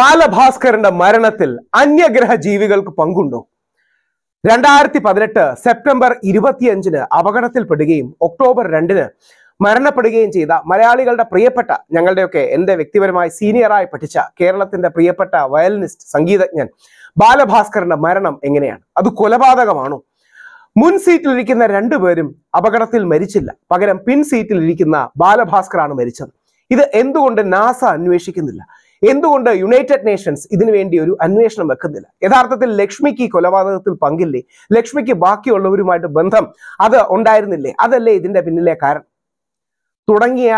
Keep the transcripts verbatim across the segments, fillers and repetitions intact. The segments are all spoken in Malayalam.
ബാലഭാസ്കറിന്റെ മരണത്തിൽ അന്യഗ്രഹ ജീവികൾക്ക് പങ്കുണ്ടോ? രണ്ടായിരത്തി പതിനെട്ട് സെപ്റ്റംബർ ഇരുപത്തിയഞ്ചിന് അപകടത്തിൽപ്പെടുകയും ഒക്ടോബർ രണ്ടിന് മരണപ്പെടുകയും ചെയ്ത മലയാളികളുടെ പ്രിയപ്പെട്ട, ഞങ്ങളുടെയൊക്കെ എൻ്റെ വ്യക്തിപരമായി സീനിയറായി പഠിച്ച കേരളത്തിന്റെ പ്രിയപ്പെട്ട വയലിനിസ്റ്റ്, സംഗീതജ്ഞൻ ബാലഭാസ്കറിന്റെ മരണം എങ്ങനെയാണ്? അത് കൊലപാതകമാണോ? മുൻ സീറ്റിലിരിക്കുന്ന രണ്ടുപേരും അപകടത്തിൽ മരിച്ചില്ല, പകരം പിൻ സീറ്റിലിരിക്കുന്ന ബാലഭാസ്കറാണ് മരിച്ചത്. ഇത് എന്തുകൊണ്ട് നാസ അന്വേഷിക്കുന്നില്ല? എന്തുകൊണ്ട് യുണൈറ്റഡ് നേഷൻസ് ഇതിനു വേണ്ടി ഒരു അന്വേഷണം വെക്കുന്നില്ല? യഥാർത്ഥത്തിൽ ലക്ഷ്മിക്ക് ഈ കൊലപാതകത്തിൽ പങ്കില്ലേ? ലക്ഷ്മിക്ക് ബാക്കിയുള്ളവരുമായിട്ട് ബന്ധം അത് ഉണ്ടായിരുന്നില്ലേ? അതല്ലേ ഇതിന്റെ പിന്നിലെ കാരണം? തുടങ്ങിയ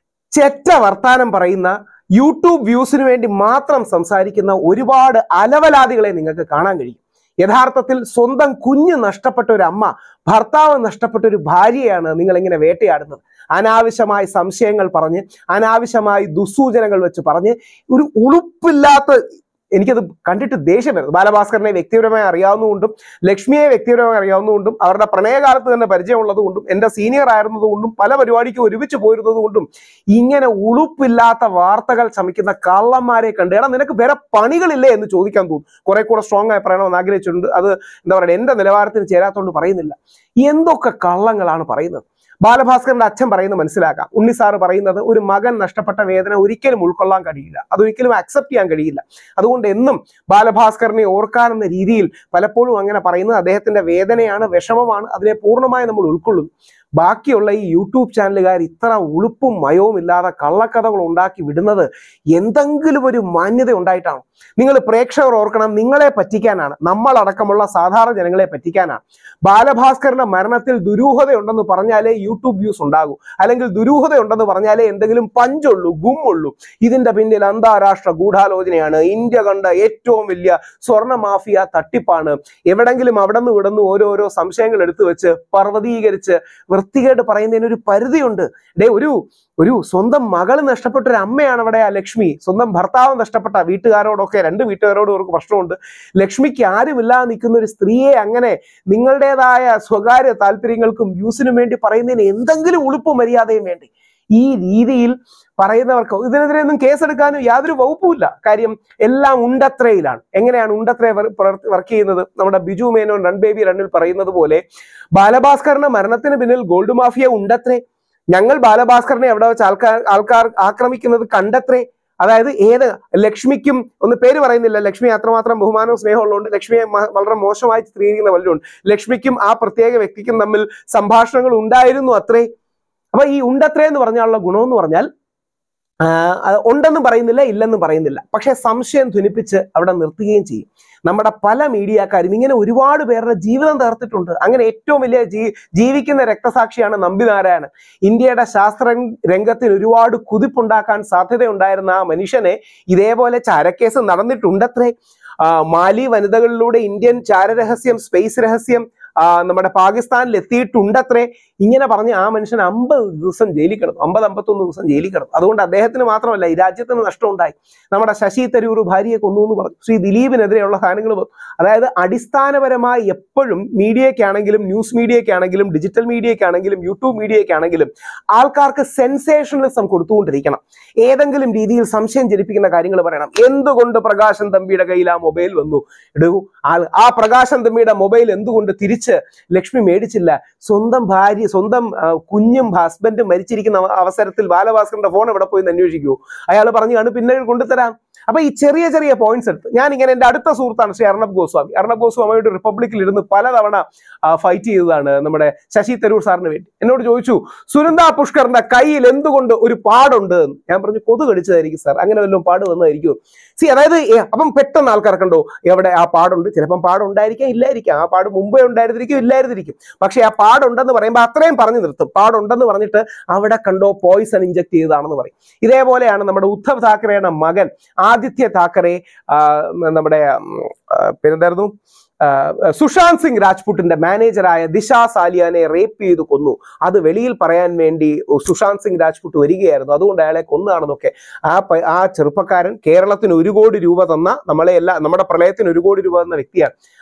ചെറ്റ വർത്താനം പറയുന്ന, യൂട്യൂബ് വ്യൂസിന് വേണ്ടി മാത്രം സംസാരിക്കുന്ന ഒരുപാട് അലവലാദികളെ നിങ്ങൾക്ക് കാണാൻ കഴിയും. യഥാർത്ഥത്തിൽ സ്വന്തം കുഞ്ഞ് നഷ്ടപ്പെട്ട ഒരു അമ്മ, ഭർത്താവ് നഷ്ടപ്പെട്ട ഒരു ഭാര്യയാണ് നിങ്ങൾ ഇങ്ങനെ വേട്ടയാടുന്നത്. അനാവശ്യമായി സംശയങ്ങൾ പറഞ്ഞ്, അനാവശ്യമായി ദുസ്സൂചനകൾ വെച്ച് പറഞ്ഞ്, ഒരു ഉളുപ്പില്ലാത്ത, എനിക്കത് കണ്ടിട്ട് ദേഷ്യം വരുന്നു. ബാലഭാസ്കറിനെ വ്യക്തിപരമായി അറിയാവുന്നതുകൊണ്ടും ലക്ഷ്മിയെ വ്യക്തിപരമായി അറിയാവുന്നതുകൊണ്ടും അവരുടെ പ്രണയകാലത്ത് തന്നെ പരിചയമുള്ളത് കൊണ്ടും എൻ്റെ സീനിയർ ആയിരുന്നതുകൊണ്ടും പല പരിപാടിക്കും ഒരുമിച്ച് പോയിരുന്നത് കൊണ്ടും ഇങ്ങനെ ഉളുപ്പില്ലാത്ത വാർത്തകൾ ചമയ്ക്കുന്ന കള്ളന്മാരെ കണ്ട്, എടാ നിനക്ക് വേറെ പണികളില്ലേ എന്ന് ചോദിക്കാൻ തോന്നും. കുറെ കൂടെ സ്ട്രോങ് ആയി പറയണമെന്ന് ആഗ്രഹിച്ചിട്ടുണ്ട്. അത് എന്താ പറയുക, എൻ്റെ നിലവാരത്തിന് ചേരാത്തോണ്ട് പറയുന്നില്ല. എന്തൊക്കെ കള്ളങ്ങളാണ് പറയുന്നത്? ബാലഭാസ്കറിന്റെ അച്ഛൻ പറയുന്നത് മനസ്സിലാക്കാം. ഉണ്ണിസാറ് പറയുന്നത് ഒരു മകൻ നഷ്ടപ്പെട്ട വേദന ഒരിക്കലും ഉൾക്കൊള്ളാൻ കഴിയില്ല, അതൊരിക്കലും അക്സെപ്റ്റ് ചെയ്യാൻ കഴിയില്ല. അതുകൊണ്ട് എന്നും ബാലഭാസ്കറിനെ ഓർക്കാനെന്ന രീതിയിൽ പലപ്പോഴും അങ്ങനെ പറയുന്നത് അദ്ദേഹത്തിന്റെ വേദനയാണ്, വിഷമമാണ്, അതിനെ പൂർണ്ണമായി നമ്മൾ ഉൾക്കൊള്ളുന്നു. ബാക്കിയുള്ള ഈ യൂട്യൂബ് ചാനലുകാർ ഇത്ര ഉളുപ്പും മയവും ഇല്ലാതെ കള്ളക്കഥകൾ ഉണ്ടാക്കി വിടുന്നത് എന്തെങ്കിലും ഒരു മാന്യത ഉണ്ടായിട്ടാണ്? നിങ്ങൾ പ്രേക്ഷകർ ഓർക്കണം, നിങ്ങളെ പറ്റിക്കാനാണ്, നമ്മളടക്കമുള്ള സാധാരണ ജനങ്ങളെ പറ്റിക്കാനാണ്. ബാലഭാസ്കറിന്റെ മരണത്തിൽ ദുരൂഹതയുണ്ടെന്ന് പറഞ്ഞാലേ യൂട്യൂബ് വ്യൂസ് ഉണ്ടാകൂ, അല്ലെങ്കിൽ ദുരൂഹതയുണ്ടെന്ന് പറഞ്ഞാലേ എന്തെങ്കിലും പഞ്ചുള്ളൂ, ഗുമ്മുള്ളൂ. ഇതിന്റെ പിന്നിൽ അന്താരാഷ്ട്ര ഗൂഢാലോചനയാണ്, ഇന്ത്യ കണ്ട ഏറ്റവും വലിയ സ്വർണ്ണ മാഫിയ തട്ടിപ്പാണ്. എവിടെങ്കിലും അവിടെ നിന്ന് ഇവിടുന്ന് ഓരോരോ സംശയങ്ങൾ എടുത്തു വെച്ച് പർവ്വതീകരിച്ച് വൃത്തികേട് പറയുന്നതിന് ഒരു പരിധിയുണ്ട്. ഡേ, ഒരു ഒരു സ്വന്തം മകൾ നഷ്ടപ്പെട്ട ഒരു അമ്മയാണ് അവിടെ ആ ലക്ഷ്മി. സ്വന്തം ഭർത്താവ് നഷ്ടപ്പെട്ട വീട്ടുകാരോടൊക്കെ, രണ്ട് വീട്ടുകാരോടും അവർക്ക് പ്രശ്നമുണ്ട്. ലക്ഷ്മിക്ക് ആരുമില്ലാതെ നിൽക്കുന്ന ഒരു സ്ത്രീയെ അങ്ങനെ നിങ്ങളുടേതായ സ്വകാര്യ താല്പര്യങ്ങൾക്കും വ്യൂസിനും വേണ്ടി പറയുന്നതിന് എന്തെങ്കിലും ഉളുപ്പ് മര്യാദയും വേണ്ടി? ഈ രീതിയിൽ പറയുന്നവർക്ക് ഇതിനെതിരെ ഒന്നും കേസെടുക്കാനും യാതൊരു വകുപ്പുമില്ല. കാര്യം എല്ലാം ഉണ്ടത്രയിലാണ്. എങ്ങനെയാണ് ഉണ്ടത്രയെ വർക്ക് ചെയ്യുന്നത്? നമ്മുടെ ബിജു മേനോൻ റൺ ബേബി റണ്ണിൽ പറയുന്നത് പോലെ, ബാലഭാസ്കറിന്റെ മരണത്തിന് പിന്നിൽ ഗോൾഡ് മാഫിയ ഉണ്ടത്രേ. ഞങ്ങൾ ബാലഭാസ്കറിനെ എവിടെ വെച്ച് ആൾക്കാർ ആൾക്കാർ ആക്രമിക്കുന്നത് കണ്ടത്രേ. അതായത് ഏത് ലക്ഷ്മിക്കും, ഒന്ന് പേര് പറയുന്നില്ല, ലക്ഷ്മി അത്രമാത്രം ബഹുമാനവും സ്നേഹം ഉള്ളതുകൊണ്ട് ലക്ഷ്മിയെ വളരെ മോശമായി ചിത്രീകരിക്കുന്ന വല്ലതുണ്ട്. ലക്ഷ്മിക്കും ആ പ്രത്യേക വ്യക്തിക്കും തമ്മിൽ സംഭാഷണങ്ങൾ ഉണ്ടായിരുന്നു അത്രേ. അപ്പൊ ഈ ഉണ്ടത്രേ എന്ന് പറഞ്ഞാലുള്ള ഗുണമെന്ന് പറഞ്ഞാൽ ഉണ്ടെന്നും പറയുന്നില്ല, ഇല്ലെന്നും പറയുന്നില്ല, പക്ഷെ സംശയം ധ്വനിപ്പിച്ച് അവിടെ നിർത്തുകയും ചെയ്യും. നമ്മുടെ പല മീഡിയക്കാരും ഇങ്ങനെ ഒരുപാട് പേരുടെ ജീവിതം തകർത്തിട്ടുണ്ട്. അങ്ങനെ ഏറ്റവും വലിയ ജീ ജീവിക്കുന്ന രക്തസാക്ഷിയാണ് നമ്പിനാരായണൻ. ഇന്ത്യയുടെ ശാസ്ത്ര രംഗത്തിന് ഒരുപാട് കുതിപ്പുണ്ടാക്കാൻ സാധ്യതയുണ്ടായിരുന്ന ആ മനുഷ്യനെ ഇതേപോലെ ചാരക്കേസ് നടന്നിട്ടുണ്ടത്രേ. മാലി വനിതകളിലൂടെ ഇന്ത്യൻ ചാരരഹസ്യം, സ്പേസ് രഹസ്യം നമ്മുടെ പാകിസ്ഥാനിൽ എത്തിയിട്ടുണ്ടത്രേ. ഇങ്ങനെ പറഞ്ഞ് ആ മനുഷ്യൻ അമ്പത് ദിവസം ജയിലിൽ കിടന്നു, അമ്പത് അമ്പത്തൊന്ന് ദിവസം ജയിലിൽ കിടന്നു. അതുകൊണ്ട് അദ്ദേഹത്തിന് മാത്രമല്ല ഈ രാജ്യത്തിന് നഷ്ടമുണ്ടായി. നമ്മുടെ ശശി തരൂർ ഭാര്യയെ കൊന്നു എന്ന് പറഞ്ഞു, ശ്രീ ദിലീപിനെതിരെയുള്ള സാധനങ്ങൾ വന്നു. അതായത് അടിസ്ഥാനപരമായി എപ്പോഴും മീഡിയയ്ക്കാണെങ്കിലും, ന്യൂസ് മീഡിയയ്ക്കാണെങ്കിലും, ഡിജിറ്റൽ മീഡിയയ്ക്കാണെങ്കിലും, യൂട്യൂബ് മീഡിയയ്ക്കാണെങ്കിലും ആൾക്കാർക്ക് സെൻസേഷണലിസം കൊടുത്തുകൊണ്ടിരിക്കണം. ഏതെങ്കിലും രീതിയിൽ സംശയം ജനിപ്പിക്കുന്ന കാര്യങ്ങൾ പറയണം. എന്തുകൊണ്ട് പ്രകാശൻ തമ്പിയുടെ കയ്യിൽ ആ മൊബൈൽ വന്നു? എടു ആ പ്രകാശൻ തമ്പിയുടെ മൊബൈൽ എന്തുകൊണ്ട് തിരിച്ച് ലക്ഷ്മി മേടിച്ചില്ല? സ്വന്തം ഭാര്യ, സ്വന്തം കുഞ്ഞും ഹസ്ബൻഡും മരിച്ചിരിക്കുന്ന അവസരത്തിൽ ബാലഭാസ്കറിന്റെ ഫോൺ എവിടെ പോയി എന്ന് അന്വേഷിക്കുമോ? അയാൾ പറഞ്ഞു കാണും പിന്നെ കൊണ്ടുതരാം. അപ്പൊ ഈ ചെറിയ ചെറിയ പോയിന്റ്സ് എടുത്ത് ഞാൻ ഇങ്ങനെ, എൻ്റെ അടുത്ത സുഹൃത്താണ് ശ്രീ അർണബ് ഗോസ്വാമി. അർണബ് ഗോസ്വാമിയുടെ റിപ്പബ്ലിക്കിൽ ഇരുന്ന് പലതവണ ഫൈറ്റ് ചെയ്തതാണ് നമ്മുടെ ശശി തരൂർ സാറിന് വേണ്ടി. എന്നോട് ചോദിച്ചു, സുനന്ദ പുഷ്കറിന്റെ കയ്യിൽ എന്തുകൊണ്ട് ഒരു പാടുണ്ട് എന്ന്. ഞാൻ പറഞ്ഞു, കൊതു കടിച്ചതായിരിക്കും സാർ, അങ്ങനെ വല്ലതും പാട് വന്നതായിരിക്കും. സി അതായത് അപ്പം പെട്ടെന്ന് ആൾക്കാർക്കുണ്ടോ എവിടെ ആ പാടുണ്ട്? ചിലപ്പം പാടുണ്ടായിരിക്കാം, ഇല്ലായിരിക്കാം. ആ പാട് മുമ്പേ ഉണ്ടായിരുന്നിരിക്കും, ഇല്ലായിരുന്നിരിക്കും. പക്ഷെ ആ പാടുണ്ടെന്ന് പറയുമ്പോൾ അത്രയും പറഞ്ഞു നിർത്തും. പാടുണ്ടെന്ന് പറഞ്ഞിട്ട് അവിടെ കണ്ടോ പോയിസൺ ഇഞ്ചക്ട് ചെയ്തതാണെന്ന് പറയും. ഇതേപോലെയാണ് നമ്മുടെ ഉദ്ധവ് താക്കറെയുടെ മകൻ ആദിത്യ താക്കറെ, നമ്മുടെ പേരെന്തായിരുന്നു, സുശാന്ത് സിംഗ് രാജ്പുട്ടിന്റെ മാനേജറായ ദിശ സാലിയാനെ റേപ്പ് ചെയ്ത് കൊന്നു. അത് വെളിയിൽ പറയാൻ വേണ്ടി സുശാന്ത് സിംഗ് രാജ്പുട്ട് വരികയായിരുന്നു, അതുകൊണ്ട് അയാളെ കൊന്നതാണെന്നൊക്കെ. ആ ആ ചെറുപ്പക്കാരൻ കേരളത്തിന് ഒരു കോടി രൂപ തന്ന, നമ്മളെ എല്ലാ നമ്മുടെ പ്രളയത്തിന് ഒരു കോടി രൂപ തന്ന വ്യക്തിയാണ്.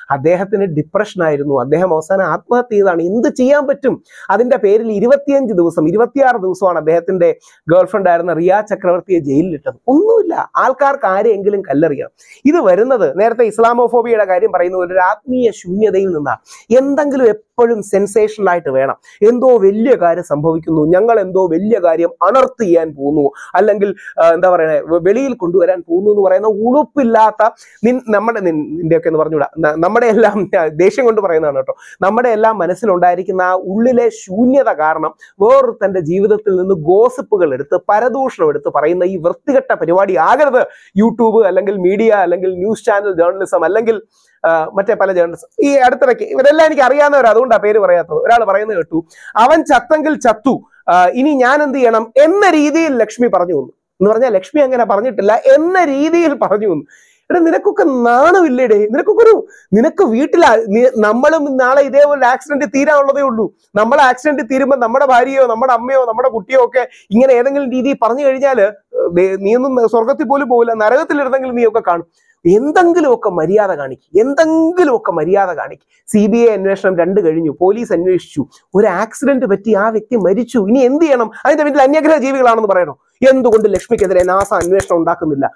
അദ്ദേഹത്തിന് ഡിപ്രഷൻ ആയിരുന്നു. അദ്ദേഹം അവസാനം ആത്മഹത്യ ചെയ്താണ്. എന്ത് ചെയ്യാൻ പറ്റും? അതിന്റെ പേരിൽ ഇരുപത്തിയഞ്ച് ദിവസം ഇരുപത്തിയാറ് ദിവസമാണ് അദ്ദേഹത്തിന്റെ ഗേൾഫ്രണ്ട് ആയിരുന്ന റിയ ചക്രവർത്തിയെ ജയിലിലിട്ടത്. ഒന്നുമില്ല, ആൾക്കാർക്ക് ആരെയെങ്കിലും കല്ലെറിയാം. ഇത് വരുന്നത് നേരത്തെ ഇസ്ലാമോഫോബിയയുടെ കാര്യം പറയുന്ന ഒരു ആത്മീയ ശൂന്യതയിൽ നിന്നാണ്. എന്തെങ്കിലും എപ്പോഴും സെൻസേഷണൽ ആയിട്ട് വേണം. എന്തോ വലിയ കാര്യം സംഭവിക്കുന്നു, ഞങ്ങൾ എന്തോ വലിയ കാര്യം അണർത്ത് ചെയ്യാൻ പോകുന്നു, അല്ലെങ്കിൽ എന്താ പറയുക വെളിയിൽ കൊണ്ടുവരാൻ പോകുന്നു എന്ന് പറയുന്ന ഉളുപ്പില്ലാത്ത നമ്മുടെ നിന്റെയൊക്കെ എന്ന് പറഞ്ഞുകൂടാ, നമ്മുടെ എല്ലാം ദേഷ്യം കൊണ്ട് പറയുന്നതാണ് കേട്ടോ. നമ്മുടെ എല്ലാം മനസ്സിലുണ്ടായിരിക്കുന്ന ആ ഉള്ളിലെ ശൂന്യത കാരണം വേറൊരു തന്റെ ജീവിതത്തിൽ നിന്ന് ഗോസിപ്പുകൾ എടുത്ത് പരദൂഷണം എടുത്ത് പറയുന്ന ഈ വൃത്തികെട്ട പരിപാടി ആകരുത്. യൂട്യൂബ് അല്ലെങ്കിൽ മീഡിയ അല്ലെങ്കിൽ ന്യൂസ് ചാനൽ ജേർണലിസം അല്ലെങ്കിൽ മറ്റേ പല ജേർണലിസം. ഈ അടുത്തിടയ്ക്ക് ഇവരെല്ലാം എനിക്ക് അറിയാവുന്നവർ, അതുകൊണ്ടാണ് പേര് പറയാത്തത്. ഒരാൾ പറയുന്നത് കേട്ടു, അവൻ ചത്തെങ്കിൽ ചത്തു, ഇനി ഞാൻ എന്ത് ചെയ്യണം എന്ന രീതിയിൽ ലക്ഷ്മി പറഞ്ഞു വന്നു എന്ന് പറഞ്ഞാൽ ലക്ഷ്മി അങ്ങനെ പറഞ്ഞിട്ടില്ല, എന്ന രീതിയിൽ പറഞ്ഞു വന്നു. എടാ, നിനക്കൊക്കെ നാണമില്ലേടേ? നിനക്കൊക്കെ ഒരു നിനക്ക് വീട്ടിലാ നമ്മളും നാളെ ഇതേപോലെ ആക്സിഡന്റ് തീരാനുള്ളതേ ഉള്ളൂ. നമ്മളെ ആക്സിഡന്റ് തീരുമ്പോൾ നമ്മുടെ ഭാര്യയോ നമ്മുടെ അമ്മയോ നമ്മുടെ കുട്ടിയോ ഒക്കെ ഇങ്ങനെ ഏതെങ്കിലും രീതിയിൽ പറഞ്ഞു കഴിഞ്ഞാൽ നീയൊന്നും സ്വർഗത്തിൽ പോലും പോകില്ല, നരകത്തിലിരുന്നെങ്കിലും നീയൊക്കെ കാണും. എന്തെങ്കിലുമൊക്കെ മര്യാദ കാണിക്കും, എന്തെങ്കിലുമൊക്കെ മര്യാദ കാണിക്കും. സി ബി ഐ അന്വേഷണം രണ്ട് കഴിഞ്ഞു, പോലീസ് അന്വേഷിച്ചു, ഒരു ആക്സിഡന്റ് പറ്റി ആ വ്യക്തി മരിച്ചു, ഇനി എന്ത് ചെയ്യണം? അതിന്റെ വീട്ടിൽ അന്യഗ്രഹ ജീവികളാണെന്ന് പറയണോ? എന്തുകൊണ്ട് ലക്ഷ്മിക്കെതിരെ നാസ അന്വേഷണം ഉണ്ടാക്കുന്നില്ല?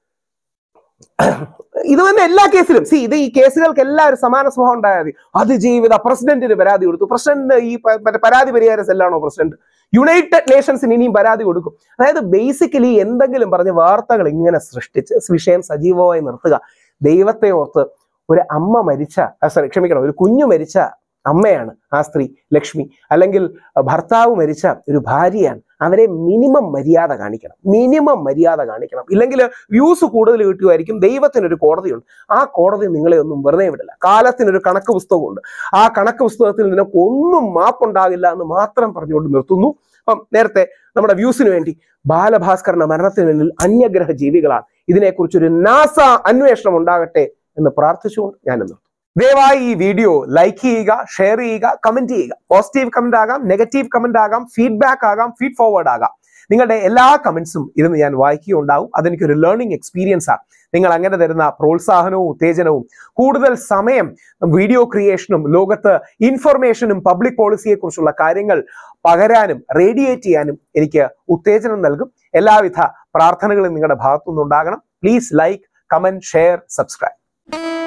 ഇത് തന്നെ എല്ലാ കേസിലും. സി ഇത് ഈ കേസുകൾക്ക് എല്ലാവരും സമാന സ്വഭാവം ഉണ്ടായാൽ മതി. അതിജീവിത പ്രസിഡന്റിന് പരാതി കൊടുത്തു. പ്രസിഡന്റ് ഈ മറ്റേ പരാതി പരിഹാര സെല്ലാണോ പ്രസിഡന്റ്? യുണൈറ്റഡ് നേഷൻസിന് ഇനിയും പരാതി കൊടുക്കും. അതായത് ബേസിക്കലി എന്തെങ്കിലും പറഞ്ഞ് വാർത്തകൾ ഇങ്ങനെ സൃഷ്ടിച്ച് വിഷയം സജീവമായി നിർത്തുക. ദൈവത്തെ ഓർത്ത് ഒരു അമ്മ മരിച്ച സോറി ക്ഷമിക്കണം ഒരു കുഞ്ഞു മരിച്ച അമ്മയാണ് ആ സ്ത്രീ ലക്ഷ്മി, അല്ലെങ്കിൽ ഭർത്താവ് മരിച്ച ഒരു ഭാര്യയാണ്. അവരെ മിനിമം മര്യാദ കാണിക്കണം, മിനിമം മര്യാദ കാണിക്കണം. ഇല്ലെങ്കിൽ വ്യൂസ് കൂടുതൽ കിട്ടുമായിരിക്കും. ദൈവത്തിനൊരു കോടതിയുണ്ട്, ആ കോടതി നിങ്ങളെ ഒന്നും വെറുതെ വിടില്ല. കാലത്തിനൊരു കണക്ക് പുസ്തകമുണ്ട്, ആ കണക്ക് പുസ്തകത്തിൽ നിനക്ക് ഒന്നും മാപ്പുണ്ടാകില്ല എന്ന് മാത്രം പറഞ്ഞുകൊണ്ട് നിർത്തുന്നു. അപ്പം നേരത്തെ നമ്മുടെ വ്യൂസിന് വേണ്ടി ബാലഭാസ്കറിന്റെ മരണത്തിന് പിന്നിൽ അന്യഗ്രഹ ജീവികളാണ്, ഇതിനെക്കുറിച്ചൊരു നാസ അന്വേഷണം ഉണ്ടാകട്ടെ എന്ന് പ്രാർത്ഥിച്ചുകൊണ്ട് ഞാനിന്ന് ദയവായി ഈ വീഡിയോ ലൈക്ക് ചെയ്യുക, ഷെയർ ചെയ്യുക, കമന്റ് ചെയ്യുക. പോസിറ്റീവ് കമന്റ് ആകാം, നെഗറ്റീവ് കമന്റ് ആകാം, ഫീഡ്ബാക്ക് ആകാം, ഫീഡ് ഫോർവേഡ് ആകാം. നിങ്ങളുടെ എല്ലാ കമന്റ്സും ഇരുന്ന് ഞാൻ വായിക്കുകയുണ്ടാവും. അതെനിക്കൊരു ലേണിംഗ് എക്സ്പീരിയൻസ് ആണ്. നിങ്ങൾ അങ്ങനെ തരുന്ന പ്രോത്സാഹനവും ഉത്തേജനവും കൂടുതൽ സമയം വീഡിയോ ക്രിയേഷനും ലോകത്ത് ഇൻഫർമേഷനും പബ്ലിക് പോളിസിയെ കുറിച്ചുള്ള കാര്യങ്ങൾ പകരാനും റേഡിയേറ്റ് ചെയ്യാനും എനിക്ക് ഉത്തേജനം നൽകും. എല്ലാവിധ പ്രാർത്ഥനകളും നിങ്ങളുടെ ഭാഗത്തുനിന്നുണ്ടാകണം. Please like, comment, share, subscribe.